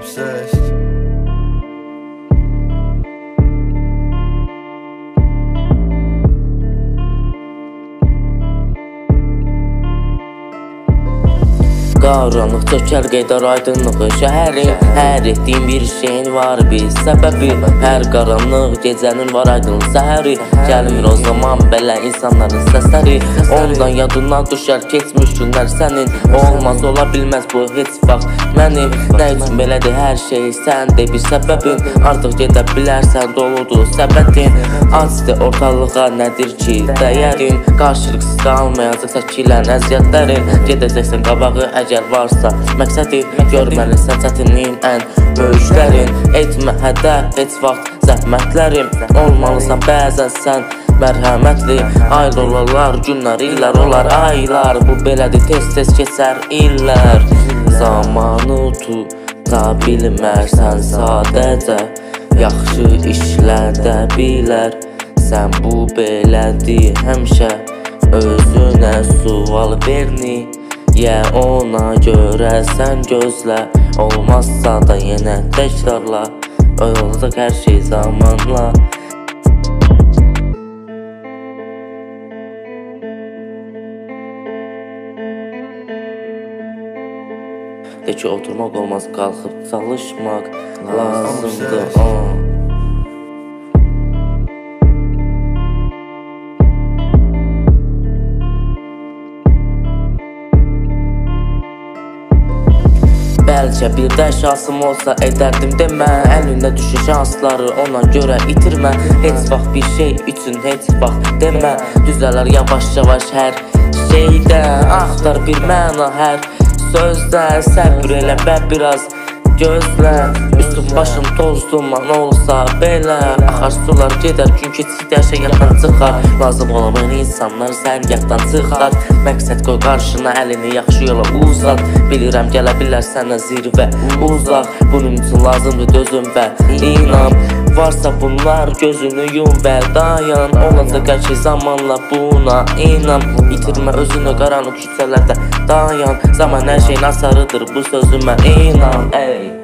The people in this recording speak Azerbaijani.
obsessed. Qaranlıq çökər qeydar aydınlığı şəhərin. Hər etdiyim bir şeyin var bir səbəbi. Hər qaranlıq gecənin var aydın səhəri. Gəlmir o zaman belə insanların səsləri. Ondan yadından düşər keçmiş günlər sənin. Olmaz ola bilməz bu heç vaxt mənim. Nə üçün belədir hər şey sən de bir səbəbin. Artıq gedə bilərsən doludur səbətin. Açdı ortalığa nədir ki dəyərin. Qarşılıqsız qalmayacaq çəkilən əziyyətlərin. Gedəcəksən qabağı əgər varsa məqsədi. Görməlisən çətinliyin ən böyüklərin. Etmə hədəf heç vaxt zəhmətlərim. Olmalısan bəzən sən mərhəmətli. Aylar olar, günlər, illər olar, aylar. Bu belədir, tez-tez keçər illər. Zamanı tuta bilmərsən sadəcə. Yaxşı işlərdə bilər. Sən bu belədir həmişə. Özünə sual verni. Ya ona görə sən gözlə. Olmazsa da yenə təkrarla. Olacaq hər şey zamanla. De ki oturmaq olmaz, qalxıb çalışmaq lazımdır. Bəlkə bir də şansım olsa edərdim demə. Əlinə düşür şansları ona görə itirmə. Heç vaxt bir şey üçün heç vaxt demə. Düzələr yavaş-yavaş hər şeydə. Axtar bir məna hər sözdə. Səbr elə və biraz gözlə. Üstüm başım toz duman olsa belə. Axar sular gedər gün keçir hər şey yaddan çıxar. Lazım olmayan insanlar sən yaddan çıxar. Məqsəd qoy qarşına əlini yaxşı yola uzat. Bilirəm gələ bilər sənə zirvə uzaq. Bunun üçün lazımdır dözüm və inam. Varsa bunlar gözünü yum və dayan. Olacaq hər şey zamanla buna inan. İtirmə özünü qaranlıq küçələrdə dayan. Zaman hər şeyin asarıdır bu sözümə inan. Ey